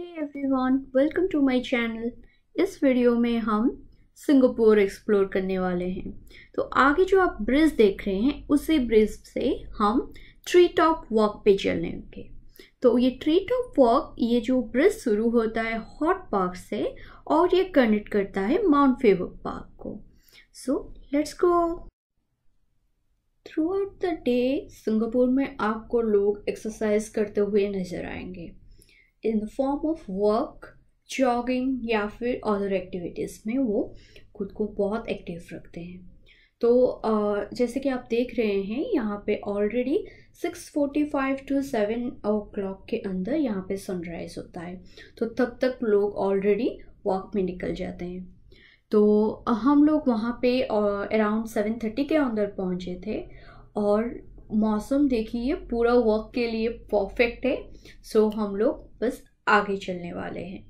Everyone, welcome to my channel. इस video में हम सिंगापुर एक्सप्लोर करने वाले हैं। तो आगे जो आप ब्रिज देख रहे हैं उसी ब्रिज से हम ट्री टॉप वॉक पे चलेंगे। तो ये ट्री टॉप वॉक, ये जो ब्रिज शुरू होता है हॉट पार्क से और ये कनेक्ट करता है माउंट फेवर पार्क को। So let's go. Throughout the day Singapore में आपको लोग एक्सरसाइज करते हुए नजर आएंगे in the form of work, jogging या फिर अदर एक्टिविटीज़ में वो खुद को बहुत एक्टिव रखते हैं। तो जैसे कि आप देख रहे हैं यहाँ पे ऑलरेडी 6:45 to 7 o'clock के अंदर यहाँ पे सनराइज होता है, तो तब तक लोग ऑलरेडी वॉक में निकल जाते हैं। तो हम लोग वहाँ पे अराउंड 7:30 के अंदर पहुँचे थे और मौसम देखिए पूरा वॉक के लिए परफेक्ट है। सो हम लोग बस आगे चलने वाले हैं।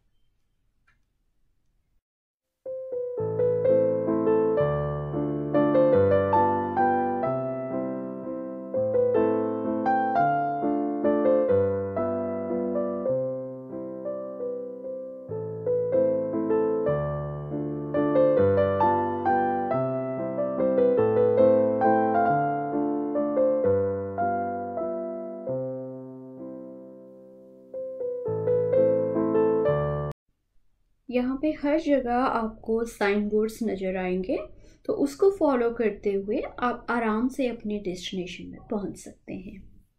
यहाँ पे हर जगह आपको साइन बोर्ड्स नज़र आएंगे, तो उसको फॉलो करते हुए आप आराम से अपने डेस्टिनेशन में पहुँच सकते हैं।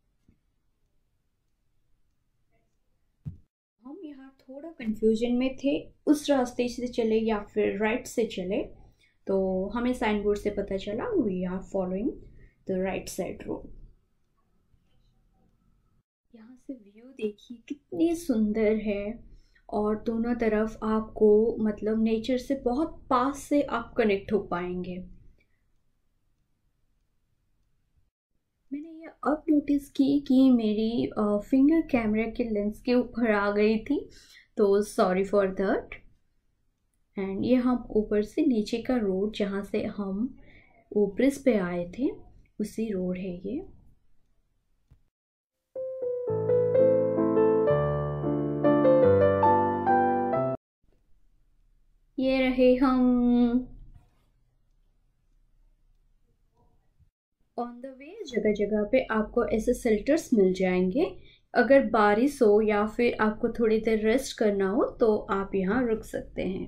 हम यहाँ थोड़ा कंफ्यूजन में थे, उस रास्ते से चले या फिर राइट से चले, तो हमें साइन बोर्ड से पता चला we are following the right side road. यहाँ से व्यू देखिए कितनी सुंदर है और दोनों तरफ आपको मतलब नेचर से बहुत पास से आप कनेक्ट हो पाएंगे। मैंने ये अब नोटिस की कि मेरी फिंगर कैमरा के लेंस के ऊपर आ गई थी, तो सॉरी फॉर दैट। एंड ये हम ऊपर से नीचे का रोड जहाँ से हम वो ब्रिज पे आए थे उसी रोड है ये। ये रहे हम। ऑन द वे जगह जगह पे आपको ऐसे शेल्टर्स मिल जाएंगे। अगर बारिश हो या फिर आपको थोड़ी देर रेस्ट करना हो तो आप यहाँ रुक सकते हैं।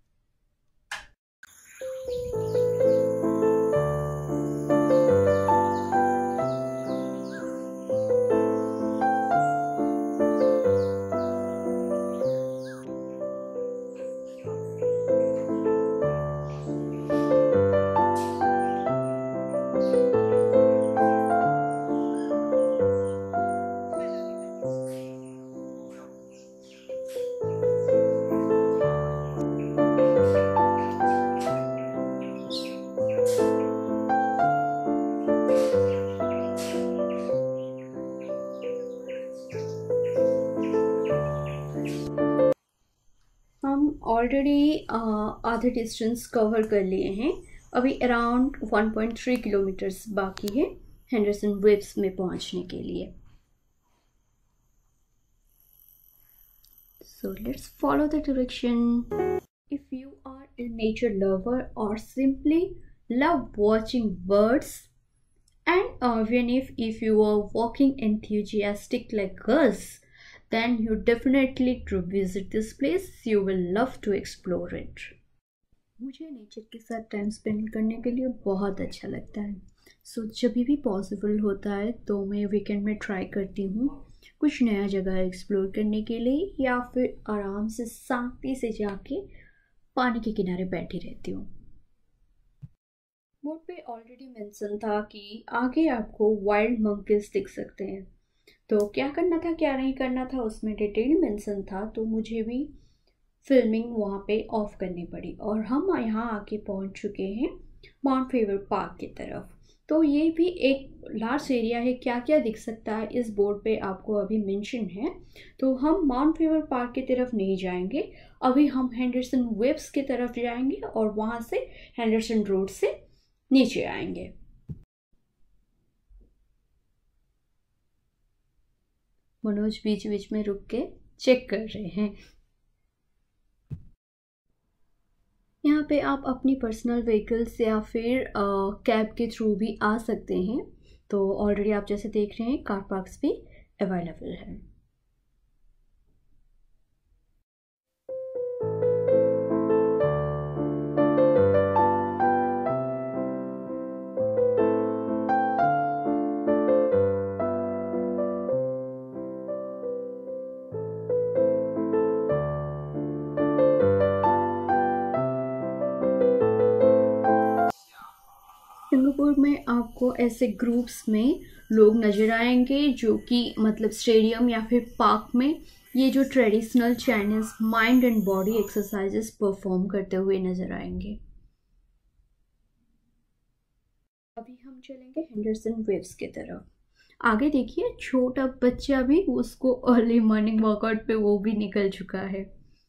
ऑलरेडी आधे डिस्टेंस कवर कर लिए हैं, अभी अराउंड 1.3 किलोमीटर्स बाकी है हेंडरसन वेव्स में पहुंचने के लिए। So let's follow the direction. If you are a nature lover or simply love watching birds, and even if you are walking enthusiastic like us, then you definitely to visit this place. You will love to explore it. मुझे nature के साथ time spend करने के लिए बहुत अच्छा लगता है। सो जब भी पॉसिबल होता है तो मैं वीकेंड में ट्राई करती हूँ कुछ नया जगह एक्सप्लोर करने के लिए, या फिर आराम से शांति से जाके पानी के किनारे बैठी रहती हूँ। बोर्ड पे ऑलरेडी मेंशन था कि आगे आपको वाइल्ड मंकीज दिख सकते हैं, तो क्या करना था क्या नहीं करना था उसमें डिटेल मेंशन था, तो मुझे भी फिल्मिंग वहाँ पे ऑफ करनी पड़ी और हम यहाँ आके पहुँच चुके हैं माउंट फेवर पार्क की तरफ। तो ये भी एक लार्ज एरिया है, क्या क्या दिख सकता है इस बोर्ड पे आपको अभी मेंशन है। तो हम माउंट फेवर पार्क की तरफ नहीं जाएंगे, अभी हम हेंडरसन वेव्स की तरफ जाएंगे और वहाँ से हेंडरसन रोड से नीचे आएंगे। मनोज बीच बीच में रुक के चेक कर रहे हैं। यहाँ पे आप अपनी पर्सनल व्हीकल्स या फिर कैब के थ्रू भी आ सकते हैं। तो ऑलरेडी आप जैसे देख रहे हैं कार पार्क्स भी अवेलेबल है। सिंगापुर में आपको ऐसे ग्रुप्स में लोग नज़र आएंगे जो कि मतलब स्टेडियम या फिर पार्क में ये जो traditional Chinese mind and body exercises perform करते हुए नज़र आएंगे। अभी हम चलेंगे हेंडरसन वेव्स की तरफ। आगे देखिए छोटा बच्चा भी उसको अर्ली मॉर्निंग वर्कआउट पे वो भी निकल चुका है।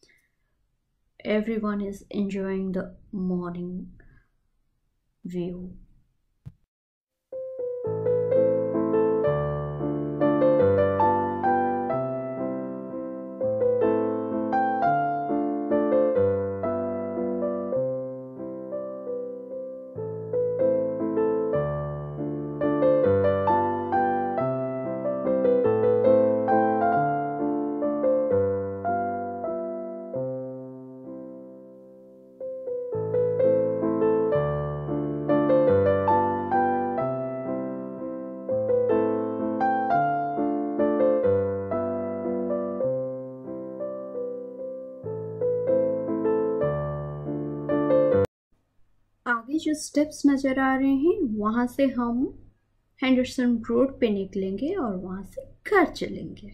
Everyone is enjoying the morning view. आगे जो स्टेप्स नज़र आ रहे हैं वहाँ से हम हेंडरसन रोड पे निकलेंगे और वहाँ से घर चलेंगे।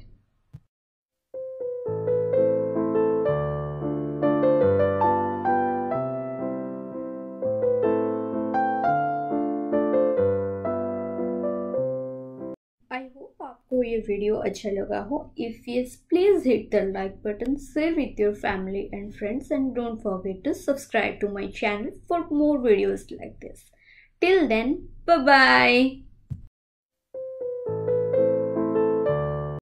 आई होप आपको ये वीडियो अच्छा लगा हो। If yes please hit the like button, share with your family and friends and don't forget to subscribe to my channel for more videos like this. Till then, bye bye.